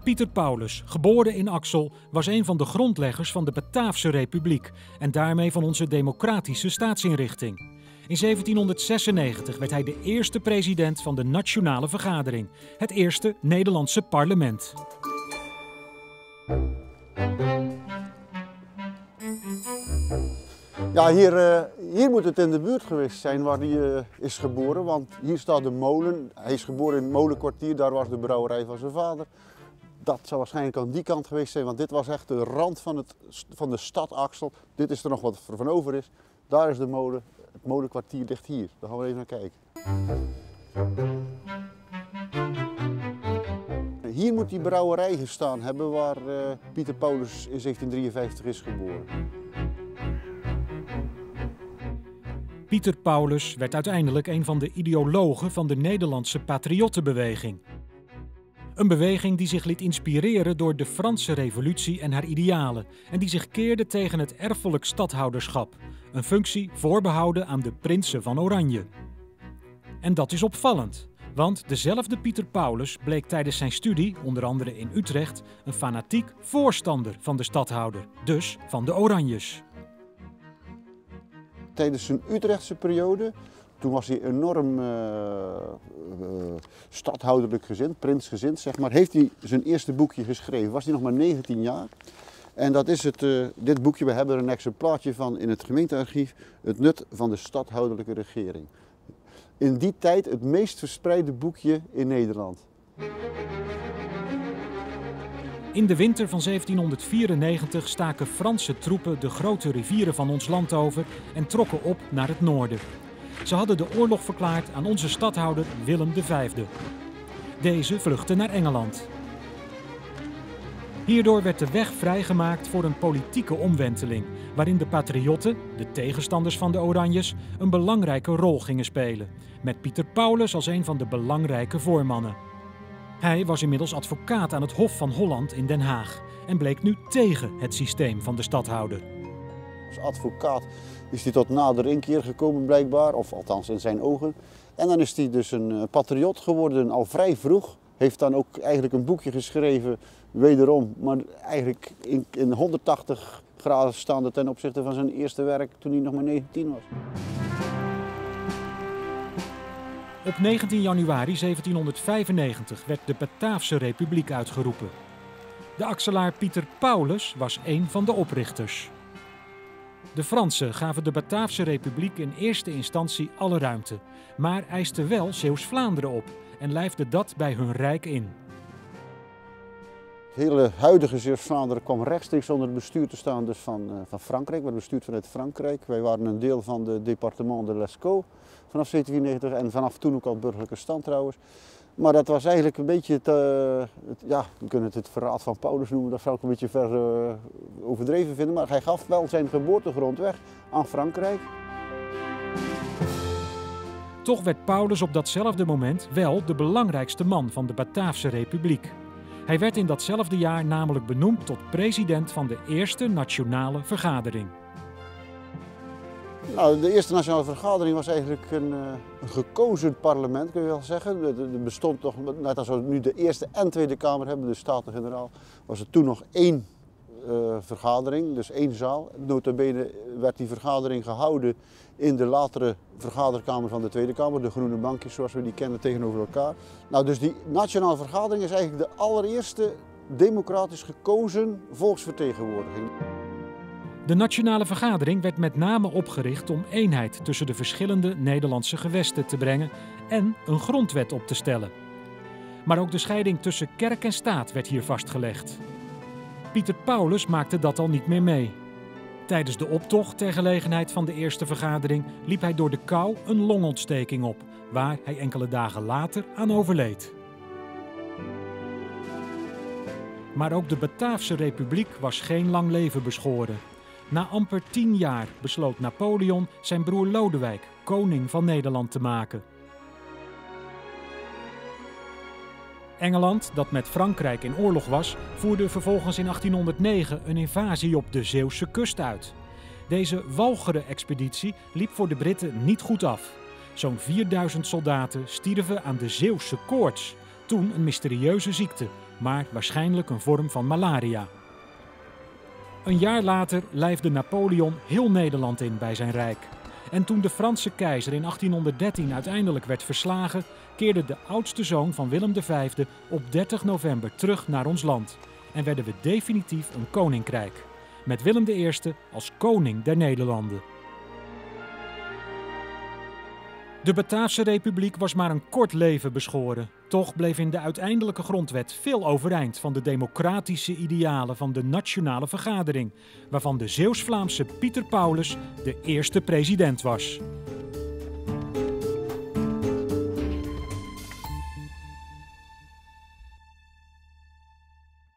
Pieter Paulus, geboren in Axel, was een van de grondleggers van de Bataafse Republiek en daarmee van onze democratische staatsinrichting. In 1796 werd hij de eerste president van de Nationale Vergadering, het eerste Nederlandse parlement. Ja, hier moet het in de buurt geweest zijn waar hij is geboren, want hier staat de molen. Hij is geboren in het molenkwartier, daar was de brouwerij van zijn vader. Dat zou waarschijnlijk aan die kant geweest zijn, want dit was echt de rand van de stad Axel. Dit is er nog wat er van over is. Daar is de molen, het molenkwartier ligt hier. Daar gaan we even naar kijken. Hier moet die brouwerij gestaan hebben waar Pieter Paulus in 1753 is geboren. Pieter Paulus werd uiteindelijk een van de ideologen van de Nederlandse patriottenbeweging. Een beweging die zich liet inspireren door de Franse Revolutie en haar idealen en die zich keerde tegen het erfelijk stadhouderschap, een functie voorbehouden aan de prinsen van Oranje. En dat is opvallend, want dezelfde Pieter Paulus bleek tijdens zijn studie, onder andere in Utrecht, een fanatiek voorstander van de stadhouder, dus van de Oranjes. Tijdens zijn Utrechtse periode, toen was hij enorm stadhouderlijk gezind, prinsgezind zeg maar, heeft hij zijn eerste boekje geschreven. Was hij nog maar 19 jaar. En dat is dit boekje, we hebben er een exemplaartje van in het gemeentearchief, Het nut van de stadhouderlijke regering. In die tijd het meest verspreide boekje in Nederland. In de winter van 1794 staken Franse troepen de grote rivieren van ons land over en trokken op naar het noorden. Ze hadden de oorlog verklaard aan onze stadhouder Willem V. Deze vluchtte naar Engeland. Hierdoor werd de weg vrijgemaakt voor een politieke omwenteling, waarin de patriotten, de tegenstanders van de Oranjes, een belangrijke rol gingen spelen, met Pieter Paulus als een van de belangrijke voormannen. Hij was inmiddels advocaat aan het Hof van Holland in Den Haag en bleek nu tegen het systeem van de stadhouder. Als advocaat is hij tot nader inkeer gekomen blijkbaar, of althans in zijn ogen. En dan is hij dus een patriot geworden al vrij vroeg. Heeft dan ook eigenlijk een boekje geschreven, wederom, maar eigenlijk in 180 graden staande ten opzichte van zijn eerste werk toen hij nog maar 19 was. Op 19 januari 1795 werd de Bataafse Republiek uitgeroepen. De Axelaar Pieter Paulus was een van de oprichters. De Fransen gaven de Bataafse Republiek in eerste instantie alle ruimte, maar eisten wel Zeeuws-Vlaanderen op en lijfden dat bij hun rijk in. Het hele huidige Zeeuws-Vlaanderen kwam rechtstreeks onder het bestuur te staan dus van Frankrijk, werd bestuurd vanuit Frankrijk. Wij waren een deel van de departement de Lescaut vanaf 1794 en vanaf toen ook al burgerlijke stand trouwens. Maar dat was eigenlijk een beetje ja, we kunnen het verraad van Paulus noemen, dat zou ik een beetje ver overdreven vinden. Maar hij gaf wel zijn geboortegrond weg aan Frankrijk. Toch werd Paulus op datzelfde moment wel de belangrijkste man van de Bataafse Republiek. Hij werd in datzelfde jaar namelijk benoemd tot president van de Eerste Nationale Vergadering. Nou, de Eerste Nationale Vergadering was eigenlijk een gekozen parlement, kun je wel zeggen. Er bestond toch, net als we nu de Eerste en Tweede Kamer hebben, de Staten-Generaal, was er toen nog één vergadering, dus één zaal. Nota bene werd die vergadering gehouden in de latere vergaderkamer van de Tweede Kamer, de groene bankjes zoals we die kennen tegenover elkaar. Nou, dus die Nationale Vergadering is eigenlijk de allereerste democratisch gekozen volksvertegenwoordiging. De Nationale Vergadering werd met name opgericht om eenheid tussen de verschillende Nederlandse gewesten te brengen en een grondwet op te stellen. Maar ook de scheiding tussen kerk en staat werd hier vastgelegd. Pieter Paulus maakte dat al niet meer mee. Tijdens de optocht ter gelegenheid van de eerste vergadering liep hij door de kou een longontsteking op, waar hij enkele dagen later aan overleed. Maar ook de Bataafse Republiek was geen lang leven beschoren. Na amper 10 jaar besloot Napoleon zijn broer Lodewijk koning van Nederland te maken. Engeland, dat met Frankrijk in oorlog was, voerde vervolgens in 1809 een invasie op de Zeeuwse kust uit. Deze walgere expeditie liep voor de Britten niet goed af. Zo'n 4000 soldaten stierven aan de Zeeuwse koorts. Toen een mysterieuze ziekte, maar waarschijnlijk een vorm van malaria. Een jaar later lijfde Napoleon heel Nederland in bij zijn rijk. En toen de Franse keizer in 1813 uiteindelijk werd verslagen, keerde de oudste zoon van Willem V op 30 november terug naar ons land. En werden we definitief een koninkrijk. Met Willem I als koning der Nederlanden. De Bataafse Republiek was maar een kort leven beschoren. Toch bleef in de uiteindelijke grondwet veel overeind van de democratische idealen van de Nationale Vergadering, waarvan de Zeeuws-Vlaamse Pieter Paulus de eerste president was.